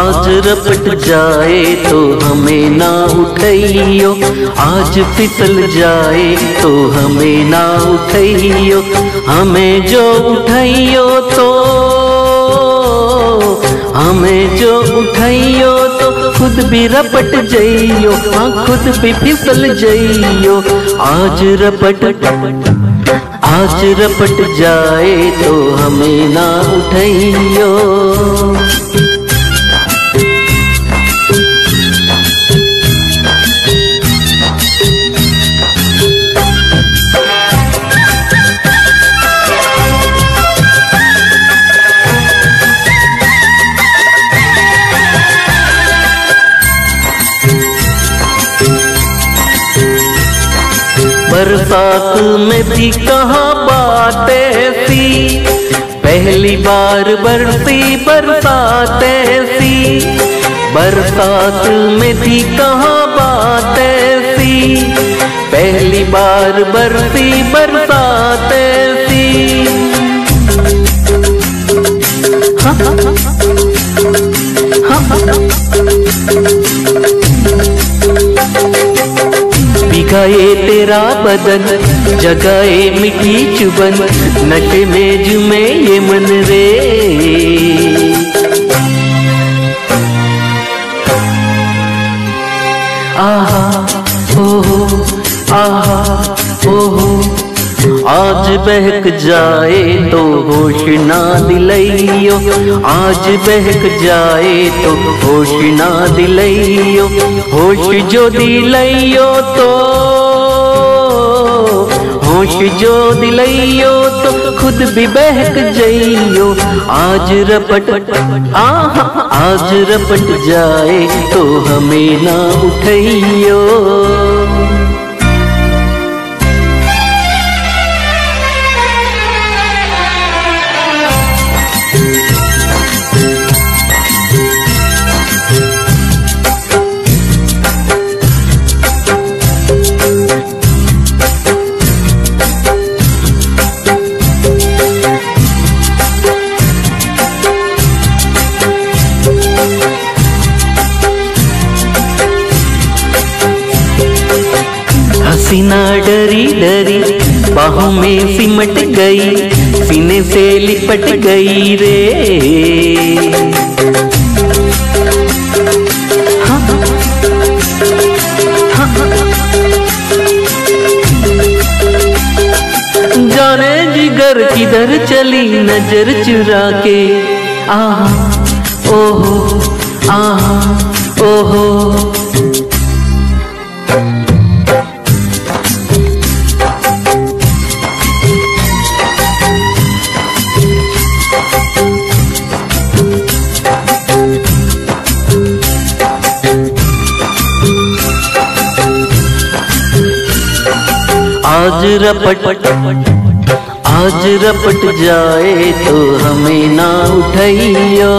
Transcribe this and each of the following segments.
आज रपट जाए तो हमें ना उठाइयो, आज फिसल जाए तो हमें ना उठाइयो। हमें जो उठाइयो तो खुद भी रपट जाइयो, हाँ खुद भी फिसल जाइयो। आज रपट जाए तो हमें ना उठाइयो। बरसात में भी कहाँ बात ऐसी, पहली बार बरसी बरसात ऐसी। बरसात में भी कहाँ बात ऐसी, पहली बार बरसी बरसात ऐसी। भिगाए तेरा बदन, जगाए मीठी चुबन, नशे में झूमे ये मन रे। आहा ओहो, आहा ओहो। आज बहक जाए तो होश ना दिलाइयो, आज बहक जाए तो होश ना दिलाइयो। होश जो दिलाइयो तो, होश जो दिलाइयो तो खुद भी बहक जाइयो। आज रपट जाए तो हमें ना उठाइयो। हसीना डरी डरी बाहों में सिमट गई, सीने से लिपट गई रे। जाने जिगर किधर चली नजर चुरा के। आहा ओहो, आहा ओहो। आज रपट जाए तो हमें ना उठाइयो।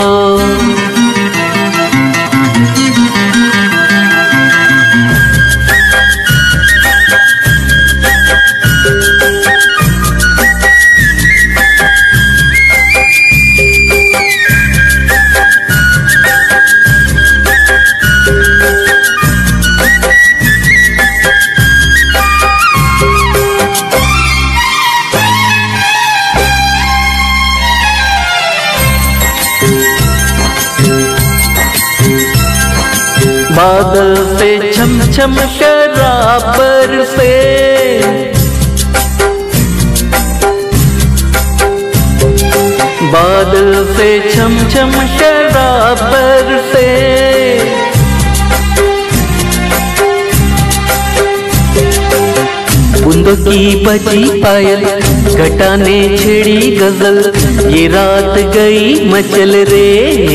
बादल से छम छम शराब बरसे, बादल से छम छम शराब बरसे। बूंदों की बजी पायल, घटा ने छेड़ी गजल, ये रात गई मचल रे।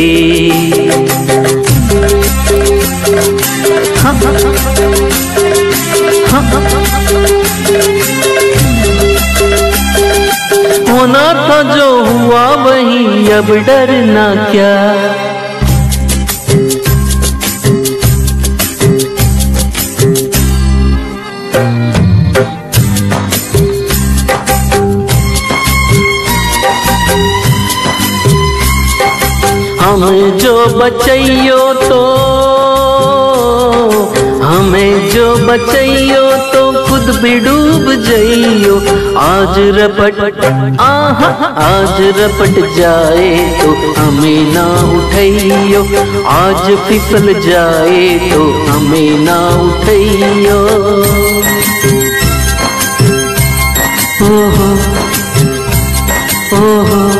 होना था जो हुआ वही, अब डरना क्या। हमें जो बचैयो तो, हमें जो बचैयो तो खुद भी डूब जइयो। आज रपट आहा आज रपट जाए तो हमें ना उठैयो, आज फिसल जाए तो हमें ना उठैयो। ओहो ओहो